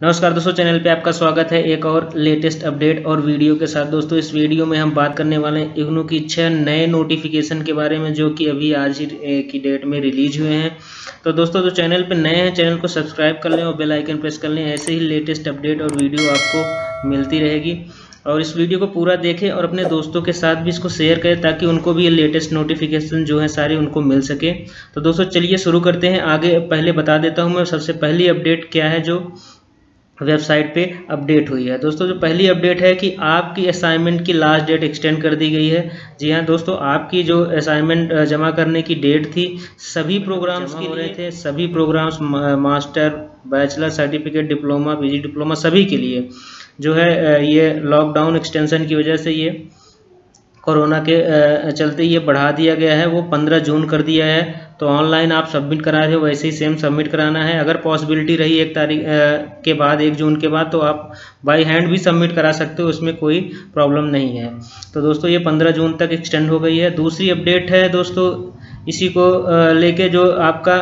नमस्कार दोस्तों, चैनल पे आपका स्वागत है एक और लेटेस्ट अपडेट और वीडियो के साथ। दोस्तों इस वीडियो में हम बात करने वाले हैं इग्नू की 6 नए नोटिफिकेशन के बारे में जो कि अभी आज ही की डेट में रिलीज हुए हैं। तो दोस्तों जो चैनल पे नए हैं चैनल को सब्सक्राइब कर लें और बेल आइकन प्रेस कर लें। ऐसे ही लेटेस्ट अपडेट और वीडियो आपको मिलती रहेगी। और इस वीडियो को पूरा देखें और अपने दोस्तों के साथ भी इसको शेयर करें ताकि उनको भी ये लेटेस्ट नोटिफिकेशन जो है सारे उनको मिल सके। तो दोस्तों चलिए शुरू करते हैं। आगे पहले बता देता हूँ मैं सबसे पहली अपडेट क्या है जो वेबसाइट पे अपडेट हुई है। दोस्तों जो पहली अपडेट है कि आपकी असाइनमेंट की लास्ट डेट एक्सटेंड कर दी गई है। जी हाँ दोस्तों, आपकी जो असाइनमेंट जमा करने की डेट थी सभी प्रोग्राम्स की हो रहे थे, सभी programs master, bachelor, certificate, diploma, PG diploma सभी के लिए जो है ये लॉकडाउन एक्सटेंशन की वजह से ये कोरोना के चलते ये बढ़ा दिया गया है, वो 15 जून कर दिया है। तो ऑनलाइन आप सबमिट करा रहे हो वैसे ही सेम सबमिट कराना है। अगर पॉसिबिलिटी रही 1 तारीख के बाद 1 जून के बाद तो आप बाय हैंड भी सबमिट करा सकते हो, उसमें कोई प्रॉब्लम नहीं है। तो दोस्तों ये 15 जून तक एक्सटेंड हो गई है। दूसरी अपडेट है दोस्तों इसी को लेके जो आपका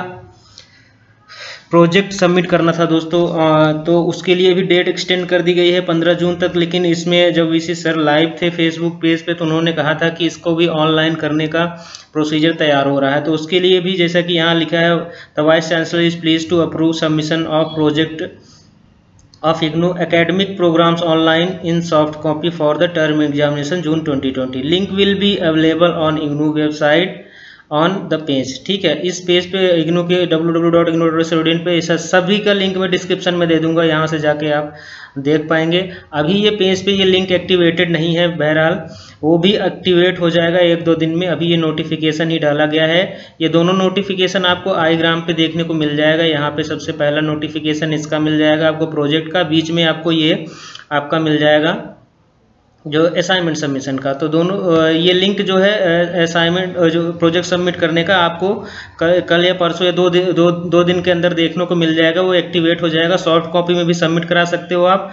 प्रोजेक्ट सबमिट करना था दोस्तों, तो उसके लिए भी डेट एक्सटेंड कर दी गई है 15 जून तक। लेकिन इसमें जब वीसी सर लाइव थे फेसबुक पेज पे तो उन्होंने कहा था कि इसको भी ऑनलाइन करने का प्रोसीजर तैयार हो रहा है। तो उसके लिए भी जैसा कि यहाँ लिखा है, the vice chancellor is please to approve submission of project of IGNOU academic programs online in soft copy for the term examination June 2020. Link will be available on IGNOU website on the page. ठीक है, इस page पे इग्नू के www.ignou.in पे इस सभी का link मैं डिस्क्रिप्शन में दे दूंगा, यहाँ से जाके आप देख पाएंगे। अभी ये पेज पे ये लिंक एक्टिवेटेड नहीं है, बहरहाल वो भी एक्टिवेट हो जाएगा 1-2 दिन में। अभी ये नोटिफिकेशन ही डाला गया है। ये दोनों नोटिफिकेशन आपको आईग्राम पे देखने को मिल जाएगा। यहाँ पे सबसे पहला नोटिफिकेशन इसका मिल जाएगा आपको प्रोजेक्ट का, बीच में आपको ये आपका मिल जाएगा जो असाइनमेंट सबमिशन का। तो दोनों ये लिंक जो है असाइनमेंट जो प्रोजेक्ट सबमिट करने का आपको कल या परसों या दो दिन के अंदर देखने को मिल जाएगा, वो एक्टिवेट हो जाएगा। सॉफ्ट कॉपी में भी सबमिट करा सकते हो आप,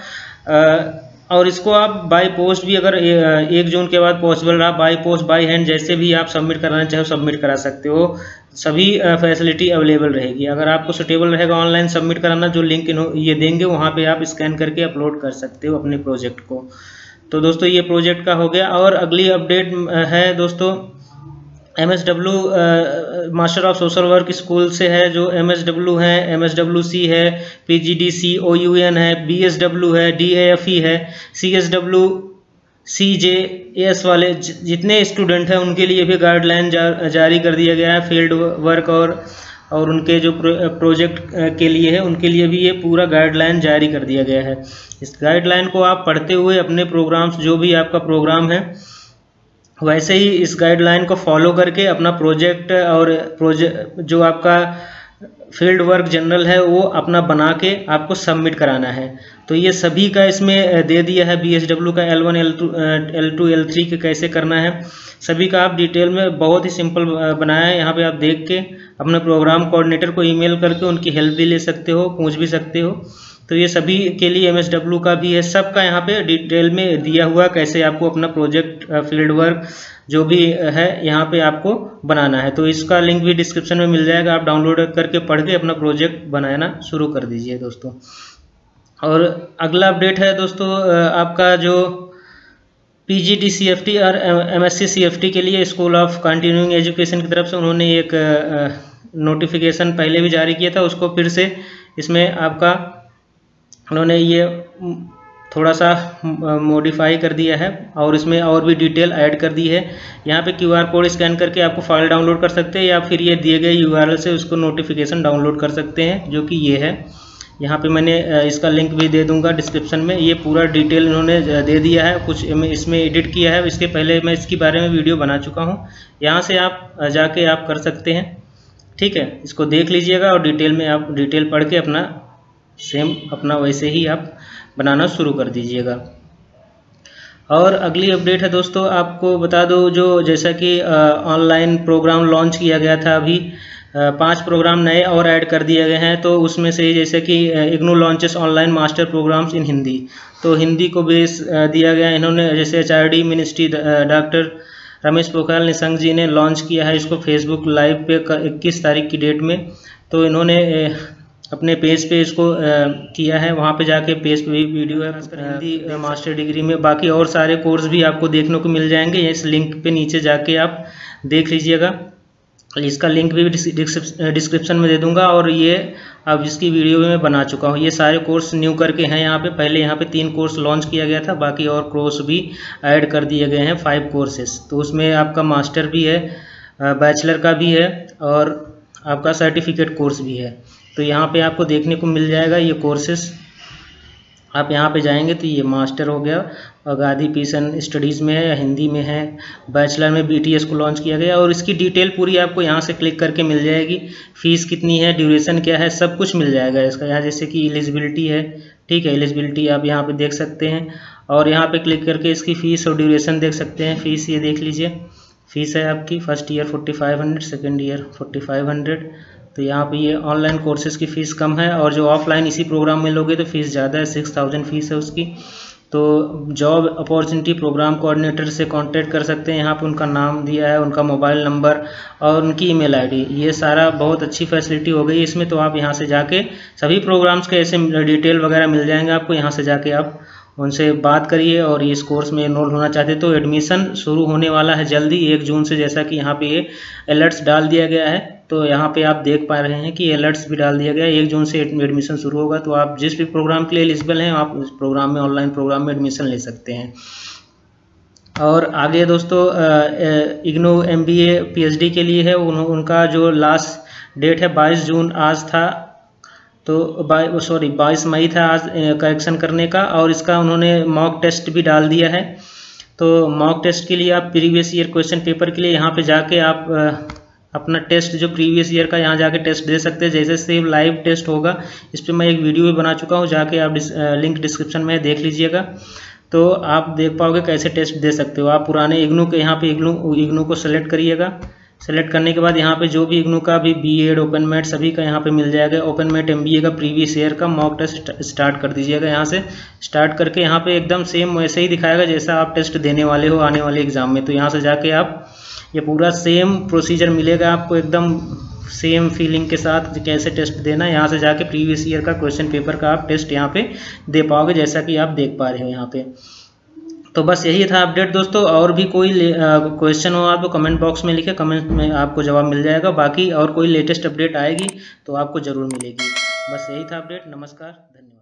और इसको आप बाय पोस्ट भी अगर 1 जून के बाद पॉसिबल रहा बाय पोस्ट बाय हैंड जैसे भी आप सबमिट कराना चाहो सबमिट करा सकते हो। सभी फैसिलिटी अवेलेबल रहेगी। अगर आपको सुटेबल रहेगा ऑनलाइन सबमिट कराना, जो लिंक ये देंगे वहाँ पे आप स्कैन करके अपलोड कर सकते हो अपने प्रोजेक्ट को। तो दोस्तों ये प्रोजेक्ट का हो गया। और अगली अपडेट है दोस्तों MSW master of social work school से है, जो MSW है, MSWC है, PGDC, OUN है, BSW है, DAFE है, CSW, CJS वाले जितने स्टूडेंट हैं उनके लिए भी गाइडलाइन जारी कर दिया गया है। फील्ड वर्क और उनके जो प्रोजेक्ट के लिए है उनके लिए भी ये पूरा गाइडलाइन जारी कर दिया गया है। इस गाइडलाइन को आप पढ़ते हुए अपने प्रोग्राम्स जो भी आपका प्रोग्राम है वैसे ही इस गाइडलाइन को फॉलो करके अपना प्रोजेक्ट और जो आपका फील्ड वर्क जनरल है वो अपना बना के आपको सबमिट कराना है। तो ये सभी का इसमें दे दिया है। BSW का L1, L2, L3 के कैसे करना है सभी का आप डिटेल में बहुत ही सिंपल बनाया है। यहाँ पे आप देख के अपने प्रोग्राम कोऑर्डिनेटर को ईमेल करके उनकी हेल्प भी ले सकते हो, पूछ भी सकते हो। तो ये सभी के लिए MSW का भी है, सबका यहाँ पे डिटेल में दिया हुआ कैसे आपको अपना प्रोजेक्ट फील्ड वर्क जो भी है यहाँ पे आपको बनाना है। तो इसका लिंक भी डिस्क्रिप्शन में मिल जाएगा, आप डाउनलोड करके पढ़ के अपना प्रोजेक्ट बनाना शुरू कर दीजिए दोस्तों। और अगला अपडेट है दोस्तों आपका जो PGD CFT और MSc CFT के लिए स्कूल ऑफ कंटिन्यूइंग एजुकेशन की तरफ से उन्होंने एक नोटिफिकेशन पहले भी जारी किया था, उसको फिर से इसमें आपका उन्होंने ये थोड़ा सा मॉडिफाई कर दिया है और इसमें और भी डिटेल ऐड कर दी है। यहाँ पे QR कोड स्कैन करके आपको फाइल डाउनलोड कर सकते हैं या फिर ये दिए गए URL से उसको नोटिफिकेशन डाउनलोड कर सकते हैं, जो कि ये है। यहाँ पे मैंने इसका लिंक भी दे दूंगा डिस्क्रिप्शन में। ये पूरा डिटेल इन्होंने दे दिया है, कुछ इसमें एडिट किया है, इसके पहले मैं इसके बारे में वीडियो बना चुका हूँ। यहाँ से आप जाके आप कर सकते हैं। ठीक है, इसको देख लीजिएगा और डिटेल में आप डिटेल पढ़ के अपना सेम अपना वैसे ही आप बनाना शुरू कर दीजिएगा। और अगली अपडेट है दोस्तों आपको बता दो, जो जैसा कि ऑनलाइन प्रोग्राम लॉन्च किया गया था, अभी 5 प्रोग्राम नए और ऐड कर दिए गए हैं। तो उसमें से जैसे कि IGNOU launches online master programs in Hindi, तो हिंदी को बेस दिया गया। इन्होंने जैसे HRD ministry doctor Ramesh Pokhriyal Nishank ji ने लॉन्च किया है इसको फेसबुक लाइव पे 21 तारीख की डेट में। तो इन्होंने अपने पेज पे इसको किया है, वहाँ पे जाके पेज पे भी वीडियो है हिंदी मास्टर डिग्री में। बाकी और सारे कोर्स भी आपको देखने को मिल जाएंगे, इस लिंक पे नीचे जाके आप देख लीजिएगा। इसका लिंक भी डिस्क्रिप्शन में दे दूंगा, और ये अब इसकी वीडियो भी मैं बना चुका हूँ। ये सारे कोर्स न्यू करके हैं यहाँ पे, पहले यहाँ पे 3 कोर्स लॉन्च किया गया था, बाकी और कोर्स भी ऐड कर दिए गए हैं 5 कोर्सेस। तो उसमें आपका मास्टर भी है, बैचलर का भी है, और आपका सर्टिफिकेट कोर्स भी है। तो यहाँ पे आपको देखने को मिल जाएगा ये कोर्सेस। आप यहाँ पे जाएंगे तो ये मास्टर हो गया, अगाधी पीस एंड स्टडीज़ में है या हिंदी में है। बैचलर में BTS को लॉन्च किया गया, और इसकी डिटेल पूरी आपको यहाँ से क्लिक करके मिल जाएगी। फ़ीस कितनी है, ड्यूरेशन क्या है, सब कुछ मिल जाएगा इसका। यहाँ जैसे कि एलिजिबिलिटी है, ठीक है, एलिजिबिलिटी आप यहाँ पे देख सकते हैं, और यहाँ पे क्लिक करके इसकी फ़ीस और ड्यूरेशन देख सकते हैं। फ़ीस ये देख लीजिए, फ़ीस है आपकी फर्स्ट ईयर 4500, सेकेंड ईयर 4500। तो यहाँ पे ये ऑनलाइन कोर्सेज की फ़ीस कम है, और जो ऑफलाइन इसी प्रोग्राम में लोगे तो फ़ीस ज़्यादा है, 6000 फ़ीस है उसकी। तो जॉब अपॉर्चुनिटी प्रोग्राम कोऑर्डिनेटर से कांटेक्ट कर सकते हैं। यहाँ पे उनका नाम दिया है, उनका मोबाइल नंबर और उनकी ईमेल आईडी, ये सारा बहुत अच्छी फैसिलिटी हो गई इसमें। तो आप यहाँ से जाके सभी प्रोग्राम्स के ऐसे डिटेल वगैरह मिल जाएंगे आपको, यहाँ से जाके आप उनसे बात करिए। और इस कोर्स में एनरोल होना चाहते तो एडमिशन शुरू होने वाला है जल्दी 1 जून से, जैसा कि यहाँ पे ये अलर्ट्स डाल दिया गया है। तो यहाँ पे आप देख पा रहे हैं कि अलर्ट्स भी डाल दिया गया है, 1 जून से एडमिशन शुरू होगा। तो आप जिस भी प्रोग्राम के लिए एलिजिबल हैं, आप उस प्रोग्राम में, ऑनलाइन प्रोग्राम में एडमिशन ले सकते हैं। और आगे दोस्तों इग्नू MBA PhD के लिए है, उनका जो लास्ट डेट है 22 जून आज था, तो 22 मई था आज करेक्शन करने का। और इसका उन्होंने मॉक टेस्ट भी डाल दिया है। तो मॉक टेस्ट के लिए आप प्रीवियस ईयर क्वेश्चन पेपर के लिए यहाँ पे जाके आप अपना टेस्ट जो प्रीवियस ईयर का यहाँ जाके टेस्ट दे सकते हैं। जैसे सेम लाइव टेस्ट होगा, इस पर मैं एक वीडियो भी बना चुका हूँ, जाके आप लिंक डिस्क्रिप्शन में देख लीजिएगा। तो आप देख पाओगे कैसे टेस्ट दे सकते हो। आप पुराने इग्नू के यहाँ पे इग्नू को सेलेक्ट करिएगा। सेलेक्ट करने के बाद यहाँ पे जो भी इग्नू का भी B.Ed ओपन सभी का यहाँ पे मिल जाएगा। ओपन MBA का प्रीवियस ईयर का मॉक टेस्ट स्टार्ट कर दीजिएगा। यहाँ से स्टार्ट करके यहाँ पे एकदम सेम वैसे ही दिखाएगा जैसा आप टेस्ट देने वाले हो आने वाले एग्जाम में। तो यहाँ से जाके आप ये पूरा सेम प्रोसीजर मिलेगा आपको, एकदम सेम फीलिंग के साथ कैसे टेस्ट देना है। यहाँ से जाके प्रीवियस ईयर का क्वेश्चन पेपर का आप टेस्ट यहाँ पे दे पाओगे, जैसा कि आप देख पा रहे हो यहाँ पे। तो बस यही था अपडेट दोस्तों। और भी कोई क्वेश्चन हो आप तो कमेंट बॉक्स में लिखे, कमेंट में आपको जवाब मिल जाएगा। बाकी और कोई लेटेस्ट अपडेट आएगी तो आपको ज़रूर मिलेगी। बस यही था अपडेट। नमस्कार, धन्यवाद।